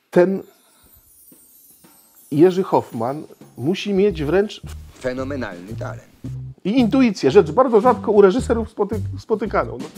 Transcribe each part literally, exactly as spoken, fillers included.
ten Jerzy Hoffman musi mieć wręcz fenomenalny talent. i intuicję, rzecz bardzo rzadko u reżyserów spoty spotykaną. No.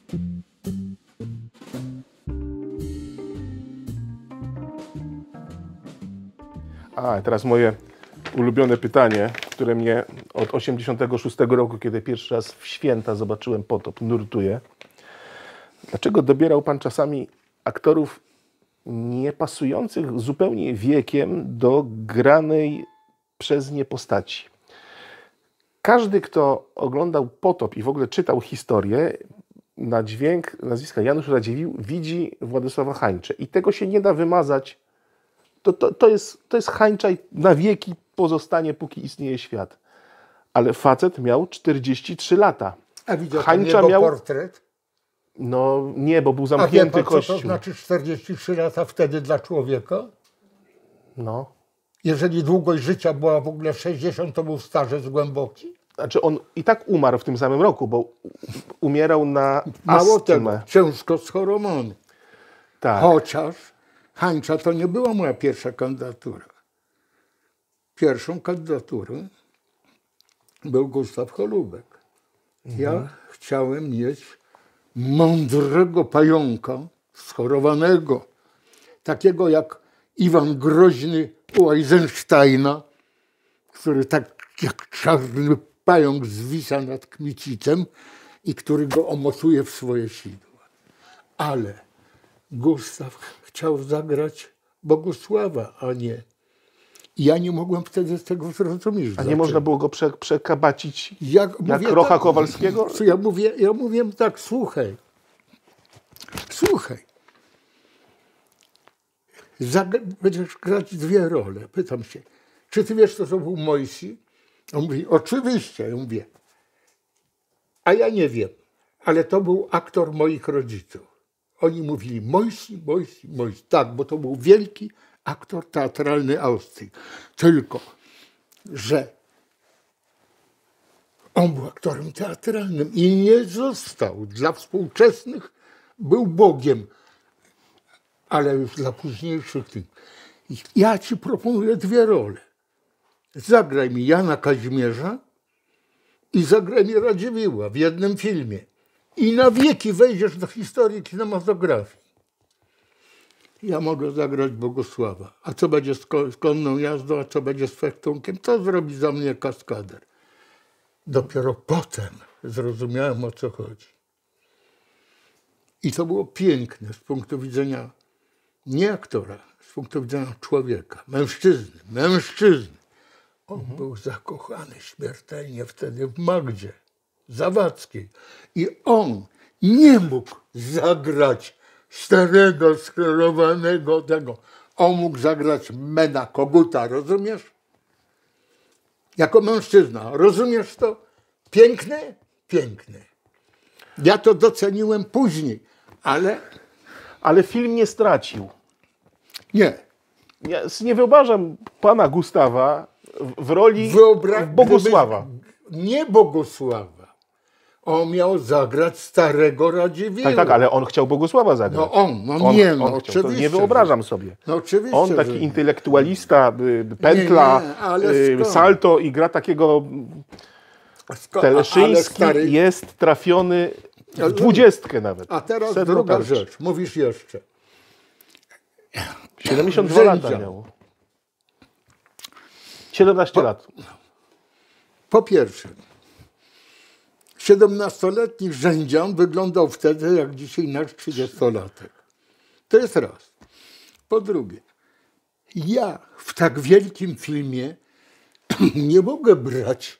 A, teraz moje ulubione pytanie, które mnie od osiemdziesiątego szóstego roku, kiedy pierwszy raz w święta zobaczyłem Potop, nurtuje. Dlaczego dobierał pan czasami aktorów niepasujących zupełnie wiekiem do granej przez nie postaci? Każdy, kto oglądał Potop i w ogóle czytał historię, na dźwięk nazwiska Janusz Radziwiłł widzi Władysława Hańczę. I tego się nie da wymazać. To, to, to, jest, to jest Hańcza i na wieki pozostanie, póki istnieje świat. Ale facet miał czterdzieści trzy lata. A widział Hańcza pan jego miał... portret? No nie, bo był A wie zamknięty pan, co kościół. to znaczy czterdzieści trzy lata wtedy dla człowieka? No. Jeżeli długość życia była w ogóle sześćdziesiąt, to był starzec głęboki. Znaczy on i tak umarł w tym samym roku, bo umierał na Mało tego, astmę. ciężko schorowany. Tak. Chociaż Hańcza to nie była moja pierwsza kandydatura. Pierwszą kandydaturą był Gustaw Holubek. Ja mhm. chciałem mieć mądrego pająka, schorowanego, takiego jak Iwan Groźny u Eisensteina, który tak jak czarny pająk zwisa nad Kmicicem i który go omocuje w swoje sidła. Ale Gustaw chciał zagrać Bogusława, a nie. I ja nie mogłem wtedy z tego zrozumieć. A nie dlaczego. można było go prze, przekabacić jak jak mówię, Rocha tak, Kowalskiego? Ja mówię, ja mówię tak, słuchaj, słuchaj, Zag będziesz grać dwie role. Pytam się, czy ty wiesz, co to był Mojsi? On mówi, oczywiście. Ja mówię, a ja nie wiem, ale to był aktor moich rodziców. Oni mówili Mojsi, Mojsi, Mojsi. Tak, bo to był wielki aktor teatralny Austrii. Tylko, że on był aktorem teatralnym i nie został. Dla współczesnych był Bogiem, ale już dla późniejszych. Ja ci proponuję dwie role. Zagraj mi Jana Kazimierza i zagraj mi Radziwiłła w jednym filmie. I na wieki wejdziesz do historii kinematografii. Ja mogę zagrać Bogusława. A co będzie z, ko z konną jazdą, a co będzie z fechtunkiem? To zrobi za mnie kaskader. Dopiero potem zrozumiałem, o co chodzi. I to było piękne z punktu widzenia nie aktora, z punktu widzenia człowieka, mężczyzny, mężczyzny. On mhm. był zakochany śmiertelnie wtedy w Magdzie Zawadzkiej. I on nie mógł zagrać starego, schorowanego tego. On mógł zagrać Mena Koguta, rozumiesz? Jako mężczyzna, rozumiesz to? Piękne? Piękne. Ja to doceniłem później, ale... Ale film nie stracił. Nie. Ja nie wyobrażam pana Gustawa w roli Wyobra Bogusława. Gdyby, nie Bogusława. On miał zagrać starego Radziwiłła. Tak, tak, ale on chciał Bogusława zagrać. No on, no on, nie, no on oczywiście. To nie wyobrażam sobie. No oczywiście. On taki że... intelektualista, pętla, nie, nie, salto i gra takiego... Teleszyński stary... jest trafiony w dwudziestkę nawet. A teraz Sedno druga tarczy. rzecz. Mówisz jeszcze. siedemdziesiąt dwa lata miał. siedemnaście po, lat. Po pierwsze, siedemnastoletni Rzędzian wyglądał wtedy jak dzisiaj nasz trzydziestolatek. To jest raz. Po drugie, ja w tak wielkim filmie nie mogę brać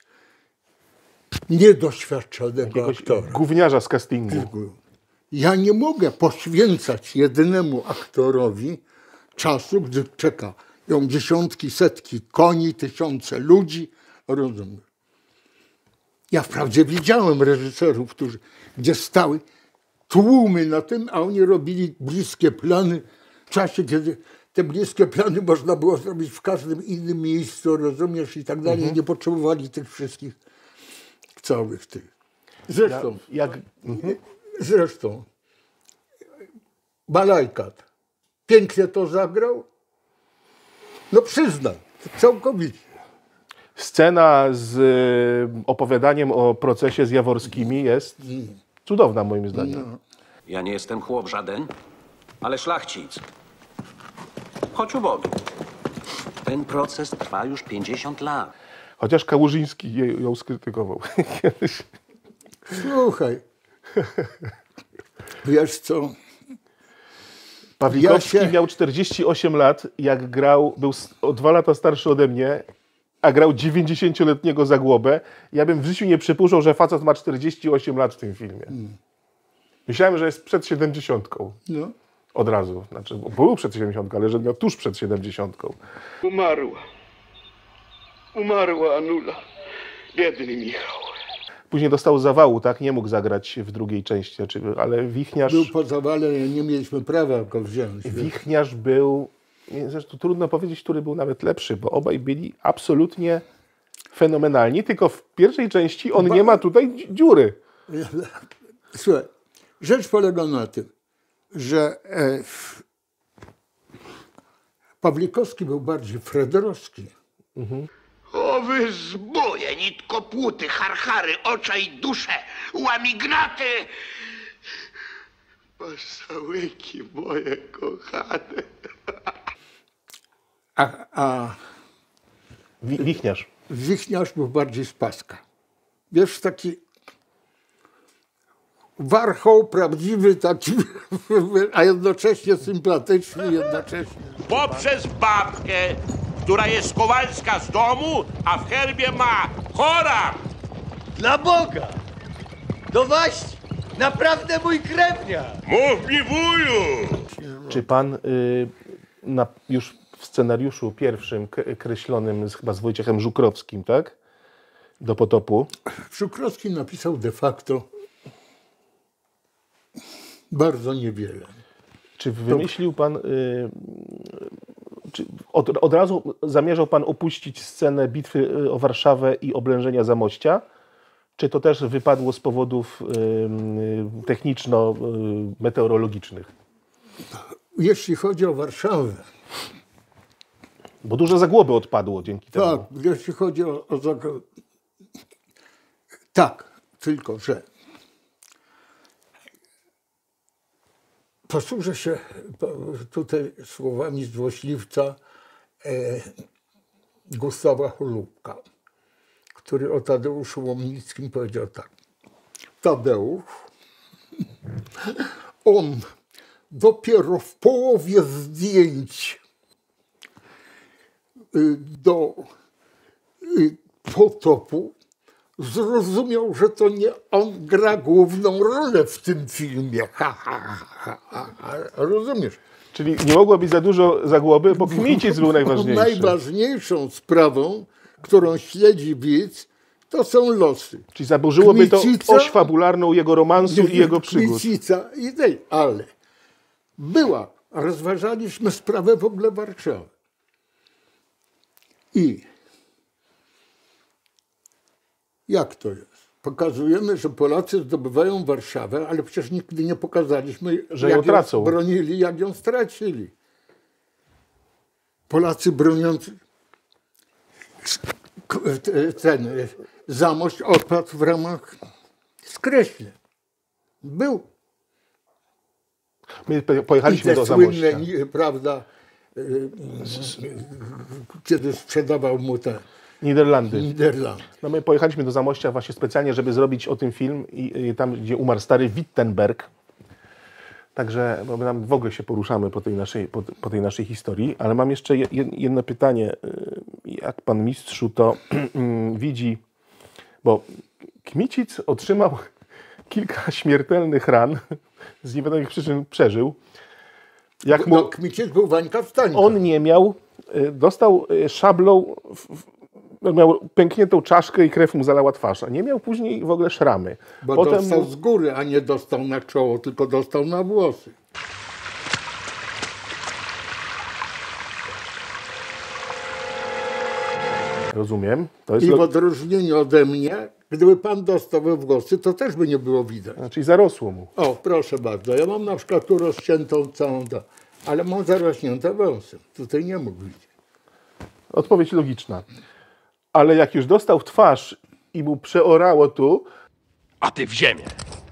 niedoświadczonego aktora. Gówniarza z castingu. Ja nie mogę poświęcać jednemu aktorowi czasu, gdy czeka ją dziesiątki, setki koni, tysiące ludzi. Rozumiem. Ja wprawdzie widziałem reżyserów, którzy, gdzie stały tłumy na tym, a oni robili bliskie plany w czasie, kiedy te bliskie plany można było zrobić w każdym innym miejscu, rozumiesz, i tak dalej. Mhm. Nie potrzebowali tych wszystkich całych tych. Zresztą, ja, jak, mhm. zresztą Balajkat, pięknie to zagrał? No przyznaj, całkowicie. Scena z y, opowiadaniem o procesie z Jaworskimi jest cudowna moim zdaniem. No. Ja nie jestem chłop żaden, ale szlachcic. Chodź ubogi. Ten proces trwa już pięćdziesiąt lat. Chociaż Kałużyński je, ją skrytykował kiedyś. Słuchaj, wiesz co, Pawlikowski Ja się- miał czterdzieści osiem lat, jak grał, był s- o dwa lata starszy ode mnie, a grał dziewięćdziesięcioletniego Zagłobę. Ja bym w życiu nie przypuszczał, że facet ma czterdzieści osiem lat w tym filmie. Myślałem, że jest przed siedemdziesiątką. no, Od razu. Znaczy, był przed siedemdziesiątką, ale że miał tuż przed siedemdziesiątką. Umarła. Umarła Anula. Biedny Michał. Później dostał zawału, tak? Nie mógł zagrać w drugiej części. Znaczy, ale Wichniarz, był po zawale, nie mieliśmy prawa go wziąć. wiesz. Wichniarz był, nie, zresztą trudno powiedzieć, który był nawet lepszy, bo obaj byli absolutnie fenomenalni, tylko w pierwszej części on Ba- nie ma tutaj dzi- dziury. Słuchaj, rzecz polega na tym, że e, w- Pawlikowski był bardziej frederowski. O wy zbóje, nitkopłuty, harchary, ocza i dusze, łamignaty! Masałyki moje kochane. A, a Wi- Wichniarz. Wichniarz był bardziej z paska. Wiesz, taki warchoł prawdziwy, taki, a jednocześnie sympatyczny, jednocześnie. Poprzez babkę, która jest Kowalska z domu, a w herbie ma chora. Dla Boga! Do waść! Naprawdę mój krewnia! Mów mi wuju! Czy pan y, na, już w scenariuszu pierwszym k- kreślonym z, chyba z Wojciechem Żukrowskim, tak? Do Potopu. Żukrowski napisał de facto bardzo niewiele. Czy wymyślił pan, y, czy od, od razu zamierzał pan opuścić scenę bitwy y, o Warszawę i oblężenia Zamościa? Czy to też wypadło z powodów y, y, techniczno-meteorologicznych? Jeśli chodzi o Warszawę, Bo dużo Zagłoby odpadło dzięki temu. tak, jeśli chodzi o, o zag- tak, tylko że posłużę się po- tutaj słowami złośliwca e, Gustawa Holubka, który o Tadeuszu Łomnickim powiedział tak. Tadeusz, on dopiero w połowie zdjęć y, do y, Potopu zrozumiał, że to nie on gra główną rolę w tym filmie. Ha, ha, ha, ha, ha. Rozumiesz? Czyli nie mogło być za dużo Zagłoby, bo Kmicic był najważniejszy. Najważniejszą sprawą, którą śledzi widz, to są losy. Czyli zaburzyłoby to Kmicica- oś fabularną jego romansu i jego przygód. Kmicica i tej, ale była, rozważaliśmy sprawę w ogóle Warszawy. I jak to jest? Pokazujemy, że Polacy zdobywają Warszawę, ale przecież nigdy nie pokazaliśmy, Że jak ją tracą. bronili, jak ją stracili. Polacy broniąc k- ten Zamość odpadł w ramach Skreśle. Był. My po- I pojechaliśmy te do słynne, Zamościa. nie- prawda, y, y, kiedy sprzedawał mu te Niderlandy. Niderlandy. No my pojechaliśmy do Zamościa właśnie specjalnie, żeby zrobić o tym film i, i tam, gdzie umarł stary Wittenberg. Także no, my tam w ogóle się poruszamy po tej naszej, po, po tej naszej historii, ale mam jeszcze je, jedno pytanie. Y, Jak pan mistrzu to widzi, bo Kmicic otrzymał kilka śmiertelnych ran, z niewiadomych przyczyn przeżył. Jak mu, No, Kmicic był Wańka Wstańka. on nie miał, y, dostał y, szablą, w, w, miał pękniętą czaszkę i krew mu zalała twarz, a nie miał później w ogóle szramy. Bo Potem dostał mu, z góry, a nie dostał na czoło, tylko dostał na włosy. rozumiem, to jest I w lo- odróżnieniu ode mnie, gdyby pan dostał we włosy, to też by nie było widać. czyli zarosło mu. O, proszę bardzo, ja mam na przykład tu rozciętą całą... Ta. Ale mam zarośnięte wąsem. Tutaj nie mógł widzieć. Odpowiedź logiczna. Ale jak już dostał w twarz i mu przeorało tu, A ty w ziemię.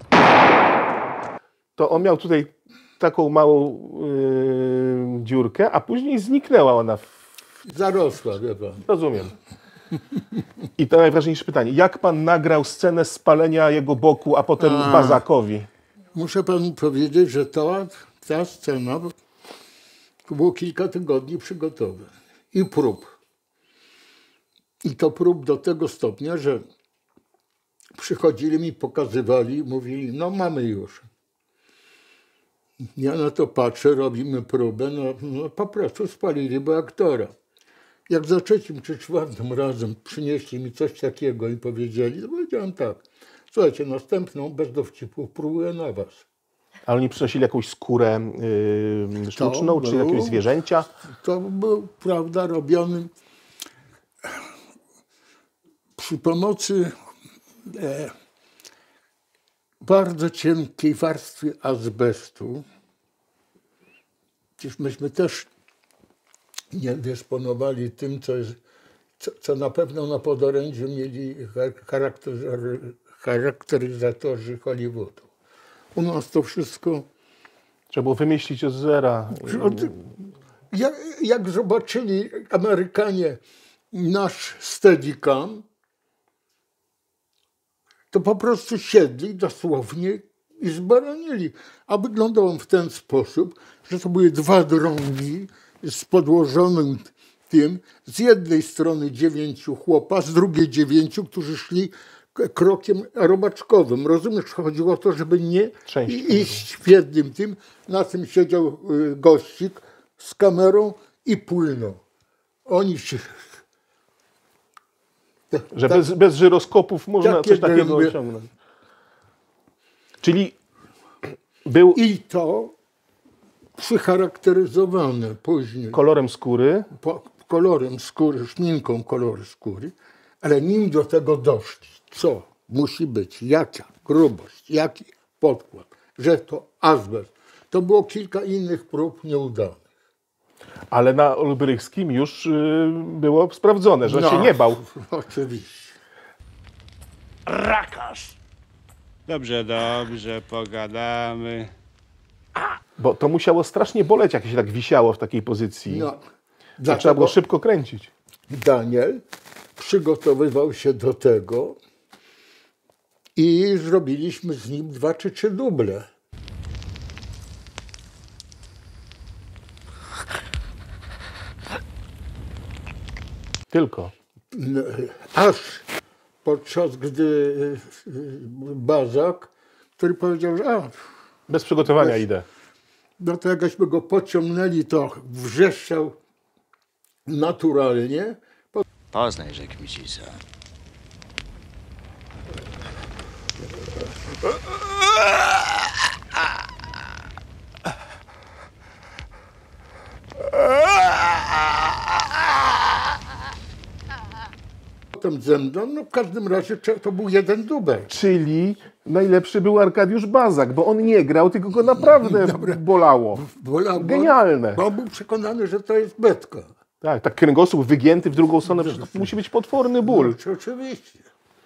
to on miał tutaj taką małą yy, dziurkę, a później zniknęła ona. W... Zarosła, wie pan. Rozumiem. I to najważniejsze pytanie. Jak pan nagrał scenę spalenia jego boku, a potem A. Bazakowi? Muszę panu powiedzieć, że ta, ta scena to było kilka tygodni przygotowań i prób. I to prób do tego stopnia, że przychodzili mi, pokazywali, mówili, no mamy już. Ja na to patrzę, robimy próbę, no, no po prostu spaliliby aktora. Jak za trzecim czy czwartym razem przynieśli mi coś takiego i powiedzieli, to powiedziałem tak, słuchajcie, następną bez dowcipów próbuję na was. Ale oni przynosili jakąś skórę yy, sztuczną, czy był- jakiegoś zwierzęcia? To był, prawda, robiony przy pomocy e, bardzo cienkiej warstwy azbestu. Przecież myśmy też nie dysponowali tym, co, jest, co, co na pewno na podorędziu mieli charaktery, charakteryzatorzy Hollywoodu. U nas to wszystko... Trzeba było wymyślić od zera. Jak, jak zobaczyli Amerykanie nasz Steadicam, to po prostu siedli dosłownie i zbaranili. A wyglądał on w ten sposób, że to były dwa drągi z podłożonym tym. Z jednej strony dziewięciu chłopa, z drugiej dziewięciu, którzy szli k- krokiem robaczkowym. Rozumiesz, chodziło o to, żeby nie Część i- iść w jednym tym. Na tym siedział y, gościk z kamerą i płynął. Oni się... Że tak- bez, bez żyroskopów można takie coś takiego gęby. osiągnąć. Czyli był I to przycharakteryzowane później kolorem skóry, po, kolorem skóry, szminką koloru skóry, ale nim do tego doszli, co musi być, jaka grubość, jaki podkład, że to azbest. To było kilka innych prób nieudanych. ale na Olbrychskim już y, było sprawdzone, że No, się nie bał. Oczywiście. Rakarz. Dobrze, dobrze, pogadamy. Bo to musiało strasznie boleć, jak się tak wisiało w takiej pozycji. No, To trzeba dlatego było szybko kręcić. Daniel przygotowywał się do tego i zrobiliśmy z nim dwa czy trzy duble. Tylko. No, aż podczas gdy y, y, Bazak, który powiedział, że a, Bez przygotowania Bez- idę. no to jakbyśmy go pociągnęli, to wrzeszczał naturalnie. Poznaj, że Kmicica. Potem ze mną, no w każdym razie cze- to był jeden dubel. Czyli najlepszy był Arkadiusz Bazak, bo on nie grał, tylko go naprawdę bolało. Wolał- Genialne. Bo on był przekonany, że to jest betka. Tak, tak kręgosłup wygięty w drugą stronę, przecież to musi być potworny ból. No, oczywiście.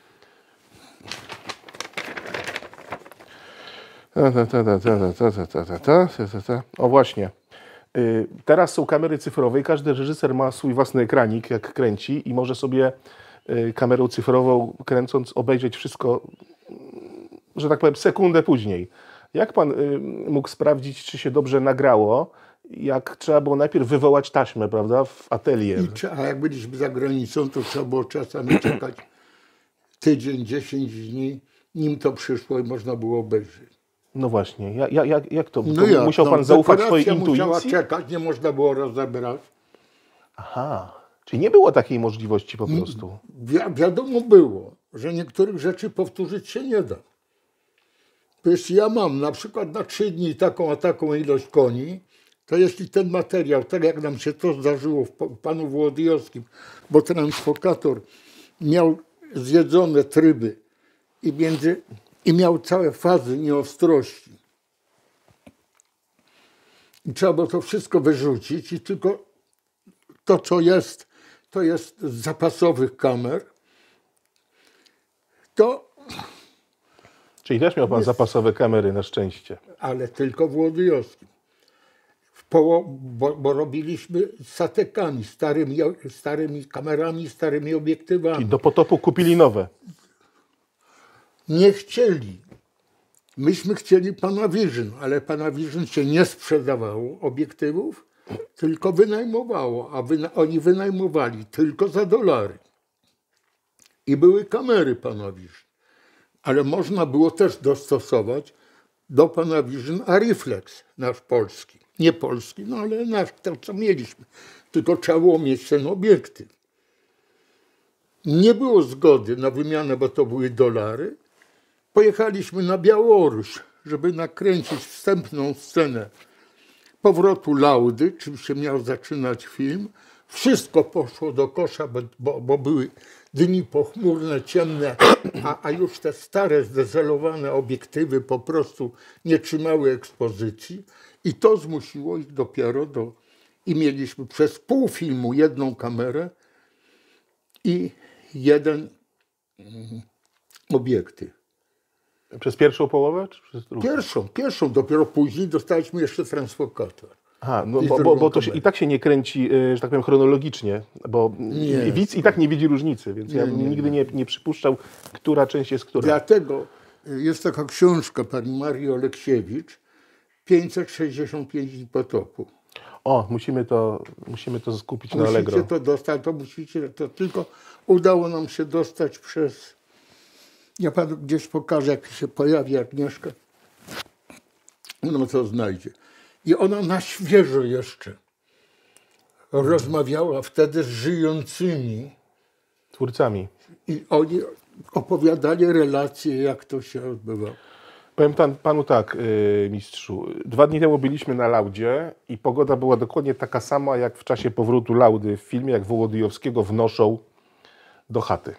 Ta, ta, ta, ta, ta, ta, ta, ta, ta, ta, ta, ta, ta. O właśnie. Y, Teraz są kamery cyfrowe i każdy reżyser ma swój własny ekranik, jak kręci i może sobie y, kamerą cyfrową kręcąc obejrzeć wszystko, że tak powiem, sekundę później. Jak pan y, mógł sprawdzić, czy się dobrze nagrało, jak trzeba było najpierw wywołać taśmę, prawda, w atelier? I, trze- a jak byliśmy za granicą, to trzeba było czasami czekać tydzień, dziesięć dni, nim to przyszło i można było obejrzeć. No właśnie, ja, ja, jak, jak to? No to jak? musiał No, pan zaufać swojej dekoracja musiała intuicji? czekać, nie można było rozebrać. Aha, czyli nie było takiej możliwości po prostu. Wi- wiadomo było, że niektórych rzeczy powtórzyć się nie da. To jeśli ja mam na przykład na trzy dni taką a taką ilość koni, to jeśli ten materiał, tak jak nam się to zdarzyło w po- panu Włodyjowskim, bo transfokator miał zjedzone tryby i, między, i miał całe fazy nieostrości. I trzeba było to wszystko wyrzucić i tylko to, co jest, to jest z zapasowych kamer. To, Czyli też miał pan jest... zapasowe kamery na szczęście. Ale tylko w Łodyjowskim. Poło, bo, bo robiliśmy z satekami, starymi, starymi kamerami, starymi obiektywami. Czyli do potopu kupili nowe. Nie chcieli. Myśmy chcieli Panavision, ale Panavision się nie sprzedawało obiektywów, tylko wynajmowało, a wyna oni wynajmowali tylko za dolary. I były kamery Panavision. Ale można było też dostosować do Panavision Arriflex, nasz polski. Nie polski, no ale nasz, to co mieliśmy. Tylko trzeba było mieć ten obiektyw. Nie było zgody na wymianę, bo to były dolary. Pojechaliśmy na Białoruś, żeby nakręcić wstępną scenę powrotu Laudy, czym się miał zaczynać film. Wszystko poszło do kosza, bo, bo, bo były dni pochmurne, ciemne, a, a już te stare, zdezelowane obiektywy po prostu nie trzymały ekspozycji. I to zmusiło ich dopiero do... I mieliśmy przez pół filmu jedną kamerę i jeden mm, obiektyw. Przez pierwszą połowę, czy przez drugą? Pierwszą, pierwszą. Dopiero później dostaliśmy jeszcze transfokator. Aha, no bo, bo, bo to się i tak się nie kręci, że tak powiem, chronologicznie, bo nie, widz i tak nie widzi różnicy, więc nie, ja nie, nigdy nie, nie przypuszczał, która część jest która. Dlatego jest taka książka pani Marii Oleksiewicz, pięćset sześćdziesiąt pięć dni potopu. O, musimy to, musimy to skupić musicie na Allegro. Musicie to dostać, to musicie, to tylko udało nam się dostać przez... Ja panu gdzieś pokażę, jak się pojawi Agnieszka, ona to znajdzie. I ona na świeżo jeszcze rozmawiała wtedy z żyjącymi twórcami. I oni opowiadali relacje, jak to się odbywało. Powiem pan, panu tak, yy, mistrzu. Dwa dni temu byliśmy na Laudzie i pogoda była dokładnie taka sama, jak w czasie powrotu Laudy w filmie, jak Wołodyjowskiego wnoszą do chaty.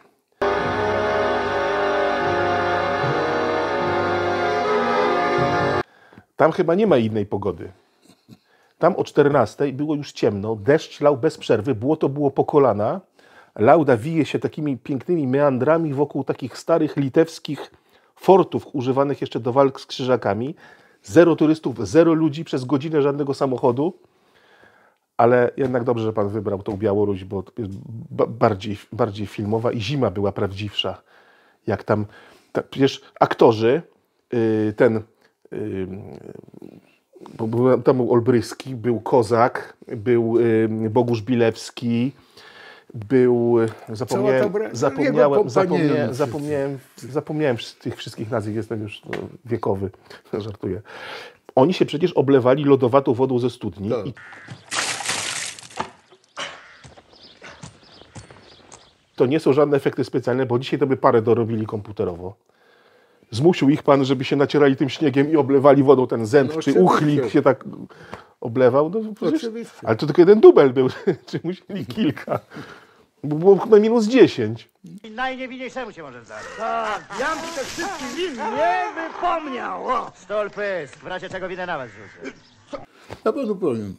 Tam chyba nie ma innej pogody. Tam o czternastej było już ciemno, deszcz lał bez przerwy, błoto było po kolana. Lauda wije się takimi pięknymi meandrami wokół takich starych litewskich fortów używanych jeszcze do walk z krzyżakami. Zero turystów, zero ludzi, przez godzinę żadnego samochodu. Ale jednak dobrze, że pan wybrał tą Białoruś, bo jest bardziej, bardziej filmowa i zima była prawdziwsza. Jak tam, ta, przecież aktorzy, yy, ten, yy, bo był, tam był Olbryski, był Kozak, był yy, Bogusz Bilewski, był, zapomniałem, zapomniałem, zapomniałem, zapomniałem, zapomniałem tych wszystkich nazwisk, jestem już no, wiekowy, żartuję. Oni się przecież oblewali lodowatą wodą ze studni. Tak. I to nie są żadne efekty specjalne, bo dzisiaj to by parę dorobili komputerowo. Zmusił ich pan, żeby się nacierali tym śniegiem i oblewali wodą ten zęb, no, czy uchlik się tak oblewał. No, przecież, ale to tylko jeden dubel był, czy musieli kilka. Bo było chyba minus dziesięć. Najniewinniejszemu się może zdarzyć. Tak, ja bym te wszystkie win nie wypomniał. O! Stol pysk, w razie czego winę na was rzucę. Ja panu powiem.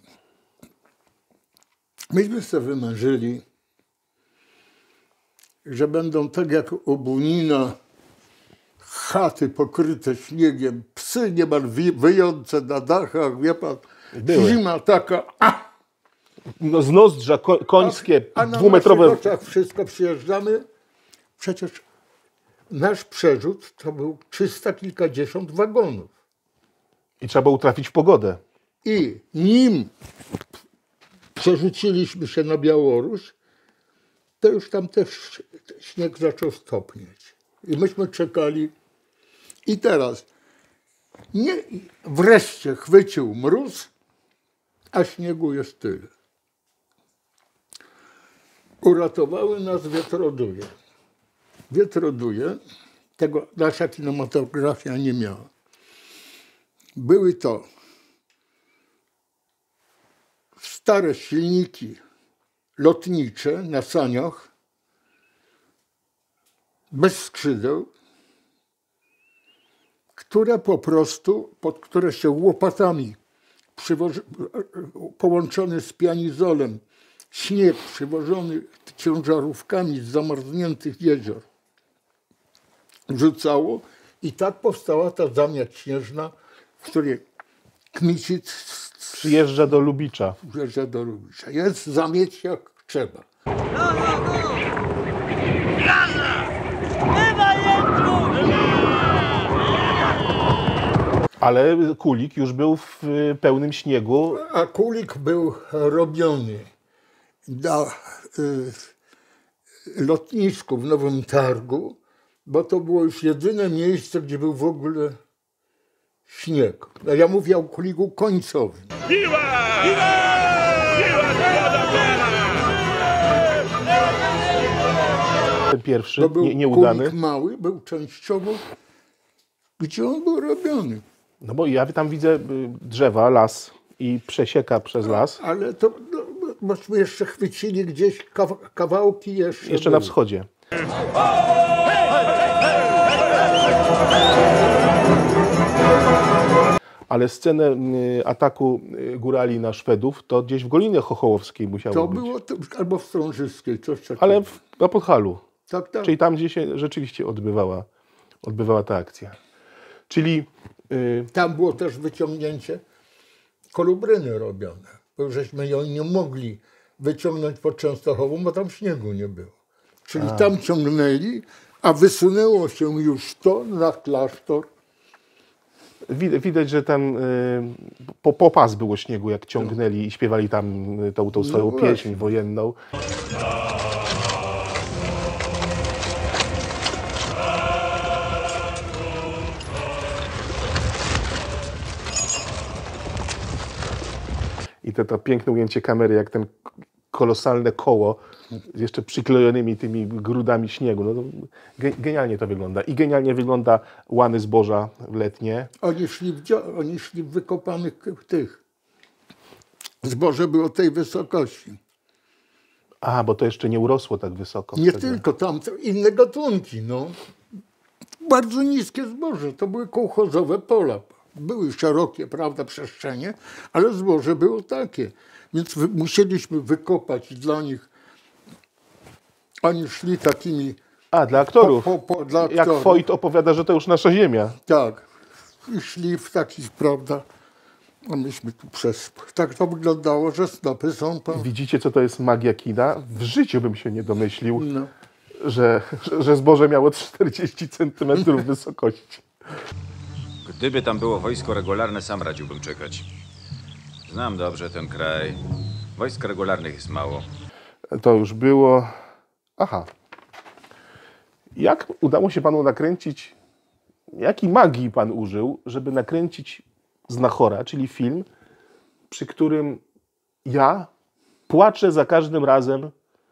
Myśmy sobie wymarzyli, że będą tak jak u Bunina chaty pokryte śniegiem, psy niemal wyjące na dachach, wie pan, były. Zima taka... A! No z nozdrza ko końskie, a, a na dwumetrowe... naszych oczach wszystko przyjeżdżamy. Przecież nasz przerzut to był trzysta kilkadziesiąt wagonów. I trzeba było trafić w pogodę. I nim przerzuciliśmy się na Białoruś, to już tam też śnieg zaczął stopnieć. I myśmy czekali. I teraz nie, wreszcie chwycił mróz, a śniegu jest tyle. Uratowały nas wiatroduje. Wiatroduje, tego nasza kinematografia nie miała. Były to stare silniki lotnicze na saniach, bez skrzydeł, które po prostu, pod które się łopatami przywoży, połączony z pianizolem, śnieg przywożony ciężarówkami z zamarzniętych jezior rzucało i tak powstała ta zamiać śnieżna, w której Kmicic Przyjeżdża do Lubicza. przyjeżdża do Lubicza. Jest zamieć jak trzeba. Ale Kulik już był w pełnym śniegu. A Kulik był robiony na y, lotnisku w Nowym Targu, bo to było już jedyne miejsce, gdzie był w ogóle śnieg. No ja mówię o Kuliku końcowym. Ten pierwszy, To był nie, nieudany. Kulik mały, był częściowo, gdzie on był robiony. No bo ja tam widzę y, drzewa, las i przesieka przez las. Ale to no, myśmy jeszcze chwycili gdzieś kaw kawałki jeszcze. Jeszcze były. na wschodzie. Ale scenę y, ataku y, górali na Szwedów to gdzieś w Golinie Chochołowskiej musiało To być. było to, albo w Strążyskiej, coś takiego. Ale w, na Podhalu. Tak, tak. Czyli tam, gdzie się rzeczywiście odbywała, odbywała ta akcja. Czyli y, Tam było też wyciągnięcie kolubryny robione, bo żeśmy ją nie mogli wyciągnąć pod Częstochową, bo tam śniegu nie było. Czyli A. tam ciągnęli, a wysunęło się już to na klasztor. widać, widać, że tam y, po, po pas było śniegu, jak ciągnęli i śpiewali tam y, tą, tą swoją No właśnie. pieśń wojenną. I to, to piękne ujęcie kamery, jak ten kolosalne koło z jeszcze przyklejonymi tymi grudami śniegu. No, to ge- genialnie to wygląda. I genialnie wygląda łany zboża letnie. Oni szli w, dzio- oni szli w wykopanych k- tych. Zboże było tej wysokości. A, bo to jeszcze nie urosło tak wysoko. Nie wtedy. tylko tam, to inne gatunki. No. Bardzo niskie zboże. To były kołchozowe pola. Były szerokie, prawda, przestrzenie, ale zboże było takie. Więc wy, musieliśmy wykopać dla nich. Oni szli takimi... A, dla aktorów. Po, po, po, dla Jak aktorów. Foyt opowiada, że to już nasza ziemia. Tak. I szli w takich, prawda, a myśmy tu przez... Tak to wyglądało, że snopy są... Po... Widzicie, co to jest magia kina? W życiu bym się nie domyślił, No. że, że, że zboże miało czterdzieści centymetrów wysokości. Gdyby tam było wojsko regularne, sam radziłbym czekać. Znam dobrze ten kraj. Wojsk regularnych jest mało. To już było... Aha. Jak udało się panu nakręcić... Jakiej magii pan użył, żeby nakręcić Znachora, czyli film, przy którym ja płaczę za każdym razem,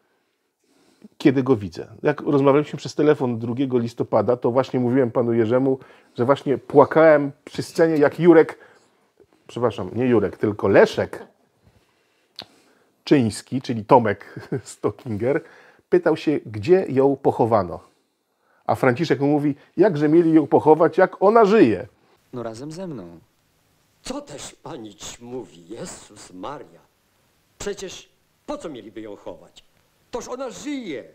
kiedy go widzę. Jak rozmawialiśmy przez telefon drugiego listopada, to właśnie mówiłem panu Jerzemu, że właśnie płakałem przy scenie, jak Jurek, przepraszam, nie Jurek, tylko Leszek Czyński, czyli Tomek Stockinger, pytał się, gdzie ją pochowano. A Franciszek mu mówi, jakże mieli ją pochować, jak ona żyje. No razem ze mną. Co też panić mówi, Jezus Maria? Przecież po co mieliby ją chować? Toż ona żyje.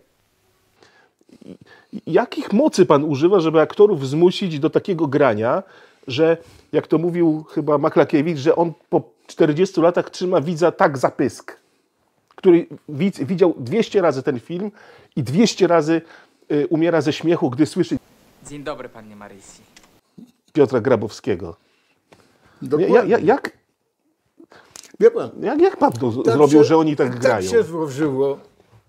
Jakich mocy pan używa, żeby aktorów zmusić do takiego grania, że, jak to mówił chyba Maklakiewicz, że on po czterdziestu latach trzyma widza tak za pysk, który widz widział dwieście razy ten film i dwieście razy y, umiera ze śmiechu, gdy słyszy Dzień dobry, panie Marysi. Piotra Grabowskiego. Dokładnie. Ja, ja, jak, Wie pan, jak, jak pan to z- tak zrobił, się- że oni tak, tak grają? się złożyło,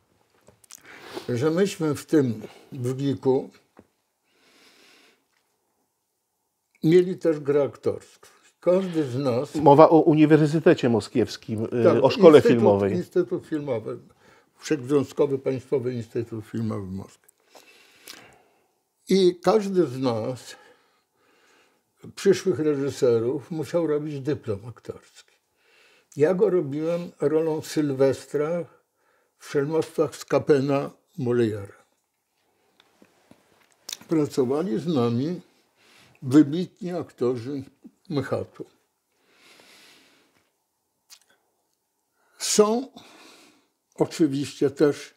że myśmy w tym Wgliku mieli też grę aktorską. Każdy z nas... Mowa o Uniwersytecie Moskiewskim, y, Tak, o szkole Instytut- filmowej. Instytut Filmowy, Wszechzwiązkowy Państwowy Instytut Filmowy w Moskwie. I każdy z nas, przyszłych reżyserów, musiał robić dyplom aktorski. Ja go robiłem rolą Sylwestra w Szelmostwach Skapena Moliera. Pracowali z nami wybitni aktorzy Mychatu. Są oczywiście też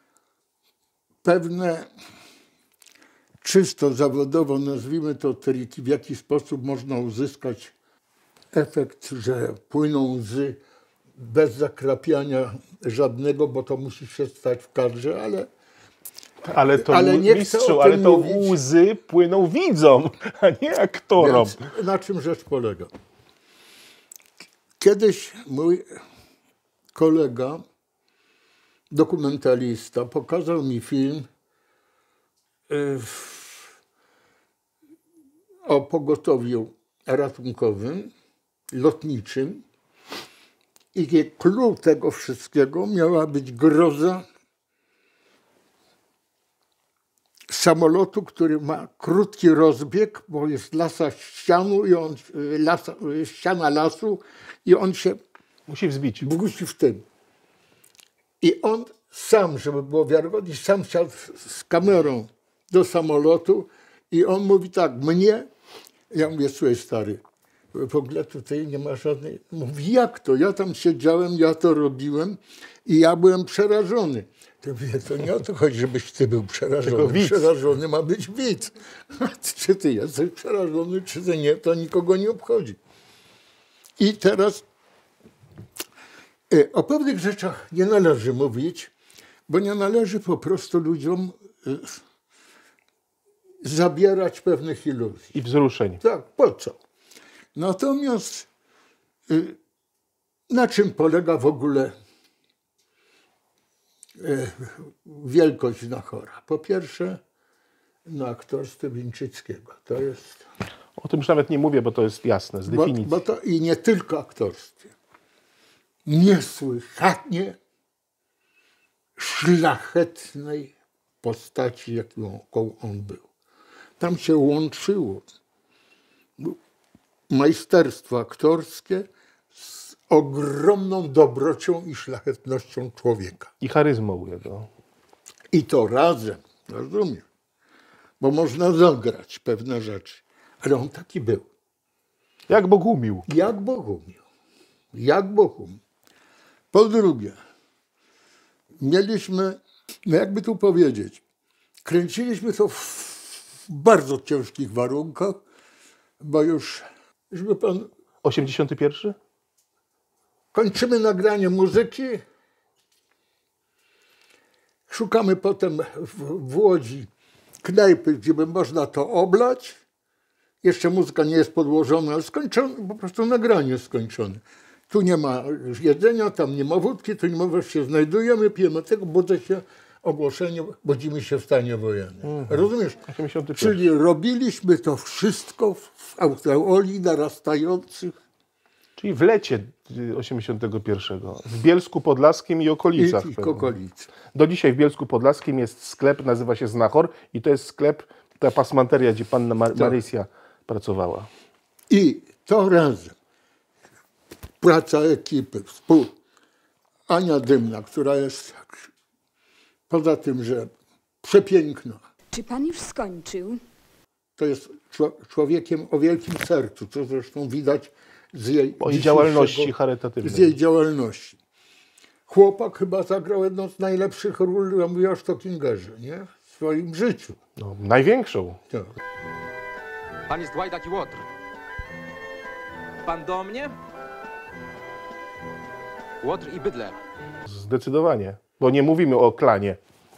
pewne czysto zawodowo, nazwijmy to triki, w jaki sposób można uzyskać efekt, że płyną łzy bez zakrapiania żadnego, bo to musi się stać w kadrze, ale Ale to ale nie mistrzu, chcę o ale tym to mówić. łzy płyną widzom, a nie aktorom. Więc na czym rzecz polega? Kiedyś mój kolega, dokumentalista, pokazał mi film y, o pogotowiu ratunkowym, lotniczym i clue tego wszystkiego miała być groza samolotu, który ma krótki rozbieg, bo jest lasa ścianu i on, lasa, ściana lasu i on się musi wzbić. Musi w tym. I on sam, żeby było wiarygodnie, sam siadł z kamerą do samolotu i on mówi tak, mnie, ja mówię, słuchaj stary, w ogóle tutaj nie ma żadnej, mówi, jak to? Ja tam siedziałem, ja to robiłem i ja byłem przerażony. To mówię, to nie o to chodzi, żebyś ty był przerażony. Przerażony ma być widz. Czy ty jesteś przerażony, czy ty nie, to nikogo nie obchodzi. I teraz o pewnych rzeczach nie należy mówić, bo nie należy po prostu ludziom zabierać pewnych iluzji. I wzruszeń. Tak, po co? Natomiast na czym polega w ogóle wielkość Znachora? Po pierwsze, na aktorstwie Winczyckiego. To jest... O tym już nawet nie mówię, bo to jest jasne, z definicji. Bo, bo to i nie tylko aktorstwie. Niesłychanie szlachetnej postaci, jaką on był. Tam się łączyło majsterstwo aktorskie z ogromną dobrocią i szlachetnością człowieka. I charyzmą jego. I to razem, rozumiem. Bo można zagrać pewne rzeczy. Ale on taki był. Jak Bogumił. Jak Bogumił. Jak Bogumił. Po drugie, mieliśmy, no jakby tu powiedzieć, kręciliśmy to w bardzo ciężkich warunkach, bo już, już by pan... osiemdziesiąty pierwszy? Kończymy nagranie muzyki, szukamy potem w, w Łodzi knajpy, gdzie by można to oblać. Jeszcze muzyka nie jest podłożona, ale skończone, po prostu nagranie jest skończone. Tu nie ma jedzenia, tam nie ma wódki, tu nie ma, wreszcie się znajdujemy, pijemy tego, budzę się, ogłoszenie, budzimy się w stanie wojennym. Mhm. Rozumiesz? osiemdziesiąty pierwszy. Czyli robiliśmy to wszystko w aureoli narastających. Czyli w lecie osiemdziesiątego pierwszego. W Bielsku Podlaskim i okolicach. I, i okolic. Do dzisiaj w Bielsku Podlaskim jest sklep, nazywa się Znachor i to jest sklep, ta pasmanteria, gdzie panna Mar- tak. Marysia pracowała. I to razem. Praca ekipy, współ. Ania Dymna, która jest poza tym, że przepiękna. Czy pan już skończył? To jest człowiekiem o wielkim sercu, co zresztą widać z jej, o jej działalności charytatywnej. Z jej działalności. Chłopak chyba zagrał jedną z najlepszych ról, ja mówię o Stockingerze, nie? W swoim życiu. No, największą. Tak. Pan jest Łajdak i Łotr. Pan do mnie? Łotr i Bydlę. Zdecydowanie, bo nie mówimy o klanie.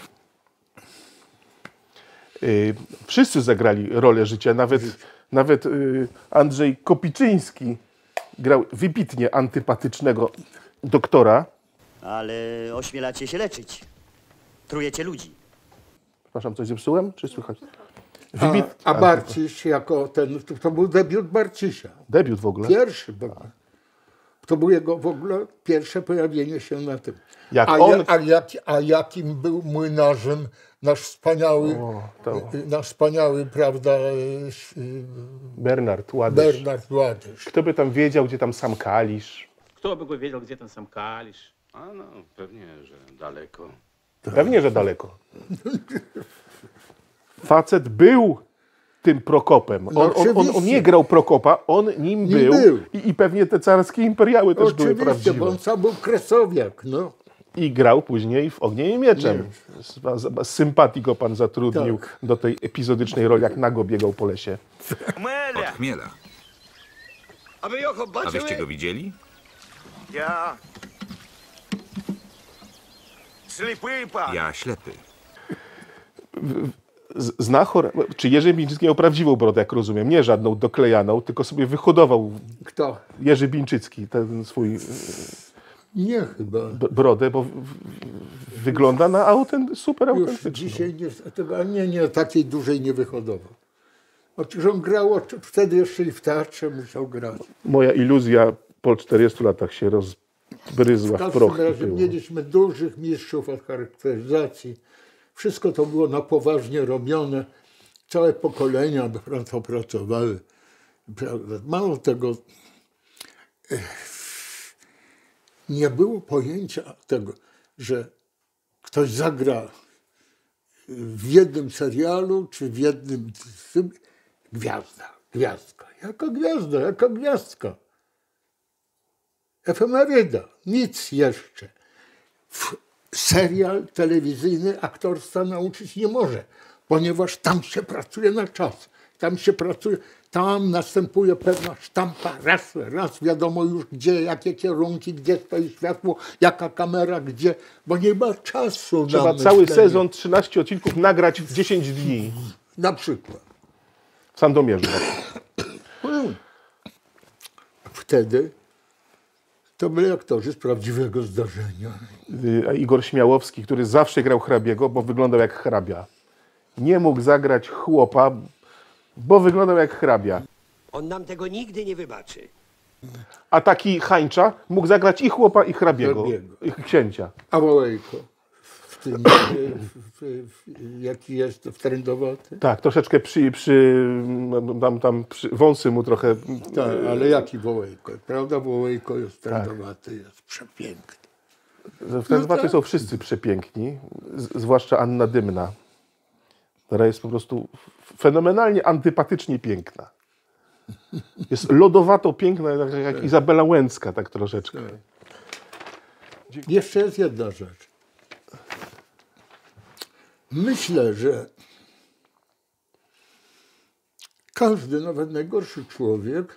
Yy, wszyscy zagrali rolę życia, nawet, nawet yy, Andrzej Kopiczyński grał wybitnie antypatycznego doktora. Ale ośmielacie się leczyć. Trujecie ludzi. Przepraszam, coś zepsułem? Czy słychać? Wybit... A, a Barciś jako ten, to, to był debiut Barcisia. Debiut w ogóle? Pierwszy w ogóle. To było jego w ogóle pierwsze pojawienie się na tym. Jak a, on... ja, a, jak, a jakim był młynarzem nasz wspaniały, o, to... nasz wspaniały, prawda, Bernard Ładysz. Bernard Ładysz. Kto by tam wiedział, gdzie tam sam Kalisz? Kto by wiedział, gdzie ten sam Kalisz? A no, pewnie, że daleko. Pewnie, że daleko. Facet był tym Prokopem. On, No on, on, on oczywiście. nie grał Prokopa, on nim Nim był, był. I, i pewnie te carskie imperiały też były Oczywiście, prawdziwe. bo on sam był kresowiak, no. I grał później w Ogniem i Mieczem. Nie. Z, z, z sympatii go pan zatrudnił Tak. do tej epizodycznej roli, jak nago biegał po lesie. Od Chmiela. A wy його A бачили? wyście go widzieli? Я сліпий пан. Ja ślepy. Z- Znachor, czy Jerzy Bińczycki miał prawdziwą brodę, jak rozumiem, nie żadną doklejaną, tylko sobie wyhodował Kto? Jerzy Bińczycki ten swój Nie chyba. b- brodę, bo w, w, wygląda na autent, super Już autentyczną. dzisiaj nie, tego, a nie, nie, takiej dużej nie wyhodował. Otóż on grał, oczy- wtedy jeszcze i w teatrze musiał grać. Moja iluzja po czterdziestu latach się rozbryzła W w każdym proch. i razie pył. mieliśmy dużych mistrzów od charakteryzacji. Wszystko to było na poważnie robione. Całe pokolenia na to pracowały. Prawda? Mało tego, eh, nie było pojęcia tego, że ktoś zagra w jednym serialu czy w jednym filmie. Gwiazda, gwiazdka. Jaka gwiazda, jaka gwiazdka. Efemeryda, nic jeszcze. W serial telewizyjny aktorstwa nauczyć nie może, ponieważ tam się pracuje na czas. Tam się pracuje, tam następuje pewna sztampa, raz, raz wiadomo już gdzie, jakie kierunki, gdzie stoi światło, jaka kamera, gdzie, bo nie ma czasu Trzeba na cały myślenie. sezon, trzynaście odcinków nagrać w dziesięć dni. Na przykład. W Sandomierzu. Wtedy to byli aktorzy z prawdziwego zdarzenia. Y, A Igor Śmiałowski, który zawsze grał hrabiego, bo wyglądał jak hrabia. Nie mógł zagrać chłopa, bo wyglądał jak hrabia. On nam tego nigdy nie wybaczy. A taki Hańcza mógł zagrać i chłopa, i hrabiego. Hrabiego. I księcia. A Wołejko, w tym, w, w, w, jaki jest w trędowaty? Tak, troszeczkę przy, przy tam, tam przy, wąsy mu trochę. Tak, ale jaki Wołejko? Prawda, Wołejko jest trędowaty, jest przepiękny. W trędowaty tak. są wszyscy przepiękni, z, zwłaszcza Anna Dymna, która jest po prostu fenomenalnie antypatycznie piękna. Jest lodowato piękna, jak, jak Izabela Łęcka, tak troszeczkę. Jeszcze jest jedna rzecz. Myślę, że każdy, nawet najgorszy człowiek,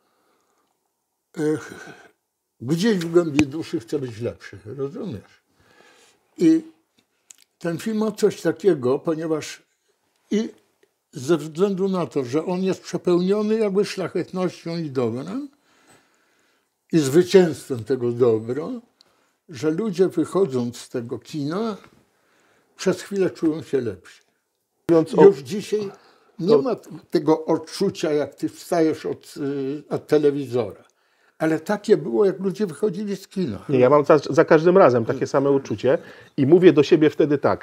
ech, gdzieś w głębi duszy chce być lepszy, rozumiesz? I ten film ma coś takiego, ponieważ i ze względu na to, że on jest przepełniony jakby szlachetnością i dobrem i zwycięstwem tego dobra, że ludzie wychodząc z tego kina przez chwilę czują się lepsi. Mówiąc o- Już dzisiaj nie ma tego odczucia, jak ty wstajesz od, y, od telewizora. Ale takie było, jak ludzie wychodzili z kina. Nie, ja mam za, za każdym razem takie same uczucie i mówię do siebie wtedy tak.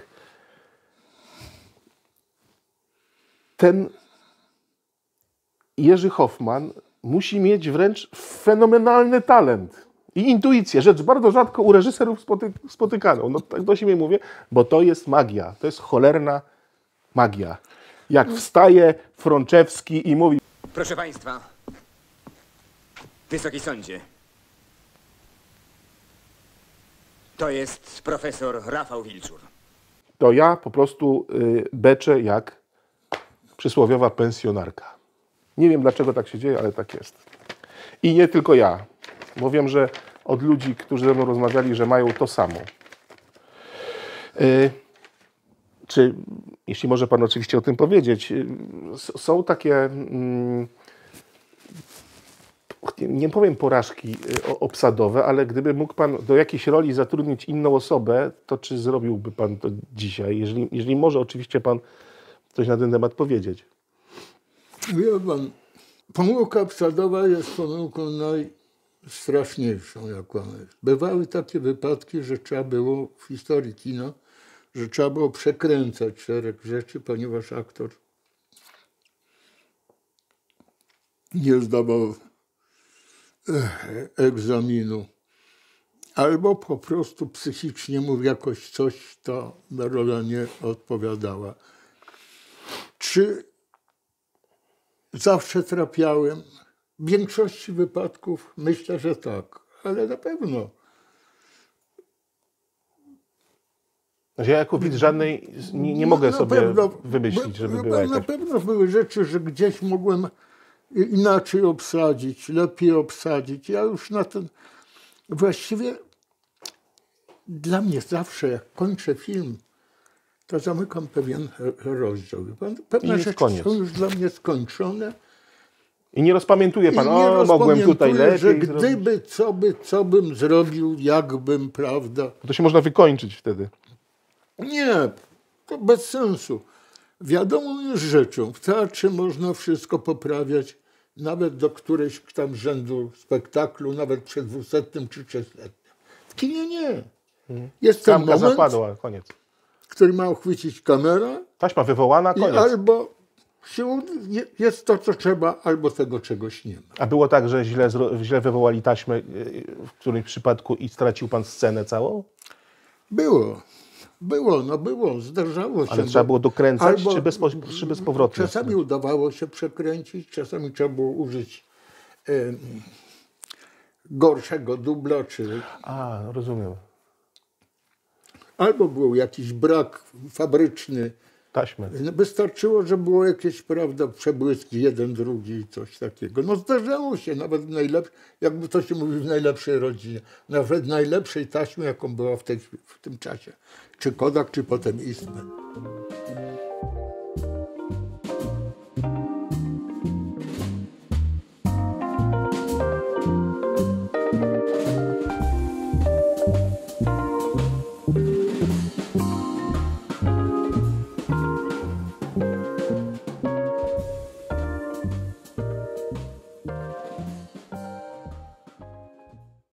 Ten Jerzy Hoffman musi mieć wręcz fenomenalny talent i intuicję, rzecz bardzo rzadko u reżyserów spoty, spotykaną. No tak do siebie mówię, bo to jest magia, to jest cholerna magia. Jak wstaje Frączewski i mówi: Proszę Państwa, Wysoki Sądzie, to jest profesor Rafał Wilczur. to ja po prostu y, beczę jak przysłowiowa pensjonarka. Nie wiem, dlaczego tak się dzieje, ale tak jest. I nie tylko ja, bo wiem, że od ludzi, którzy ze mną rozmawiali, że mają to samo. Y, czy, jeśli może Pan oczywiście o tym powiedzieć, y, s- są takie, mm, nie, nie powiem porażki y, o- obsadowe, ale gdyby mógł Pan do jakiejś roli zatrudnić inną osobę, to czy zrobiłby Pan to dzisiaj? Jeżeli, jeżeli może oczywiście Pan coś na ten temat powiedzieć. Wie pan, pomyłka obsadowa jest pomyłką najstraszniejszą, jaką jest. Bywały takie wypadki, że trzeba było w historii kina, że trzeba było przekręcać szereg rzeczy, ponieważ aktor nie zdawał eh, egzaminu. Albo po prostu psychicznie mu jakoś coś ta rola nie odpowiadała. Czy zawsze trafiałem. W większości wypadków myślę, że tak, ale na pewno. Ja jako widz żadnej nie, nie mogę na sobie pewno, wymyślić, żeby by, była Na jakaś... pewno były rzeczy, że gdzieś mogłem inaczej obsadzić, lepiej obsadzić. Ja już na ten... Właściwie dla mnie zawsze, jak kończę film, to zamykam pewien rozdział. Pewne rzeczy koniec. są już dla mnie skończone. I nie rozpamiętuje pan, I nie o, mogłem tutaj rozpamiętuję, lepiej że zrobić. gdyby, co by, co bym zrobił, jakbym, prawda. To się można wykończyć wtedy. Nie, to bez sensu. Wiadomo jest rzeczą, w teatrze można wszystko poprawiać, nawet do którejś tam rzędu spektaklu, nawet przed dwusetnym czy trzysetnym. W kinie nie. Jest ten Kamka moment, zapadła, koniec. który ma uchwycić kamera. Taśma wywołana, i koniec. albo się, jest to, co trzeba, albo tego czegoś nie ma. A było tak, że źle, zro- źle wywołali taśmę w którymś przypadku i stracił pan scenę całą? Było. Było, no było, zdarzało się. Ale trzeba było dokręcać, albo czy, bezpo, czy bezpowrotnie? Czasami udawało się przekręcić, czasami trzeba było użyć e, gorszego dubla, czy... A, rozumiem. Albo był jakiś brak fabryczny. Taśmy. Wystarczyło, że było jakieś, prawda, przebłyski, jeden, drugi i coś takiego. No zdarzało się, nawet w najlepszej, jakby to się mówi, w najlepszej rodzinie, nawet w najlepszej taśmie, jaką była w, tej, w tym czasie. Czy Kodak, czy potem Eastman.